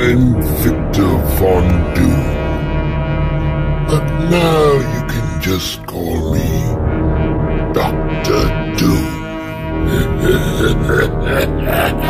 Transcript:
I'm Victor Von Doom. But now you can just call me Dr. Doom.